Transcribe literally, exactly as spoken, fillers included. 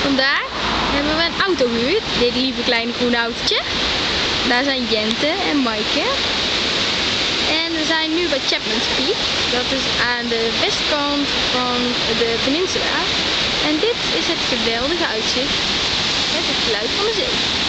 Vandaar hebben we een auto gehuurd. Dit lieve kleine groene autootje. Daar zijn Jente en Maaike. En we zijn nu bij Chapman's Peak. Dat is aan de westkant van de peninsula. En dit is het geweldige uitzicht met het geluid van de zee.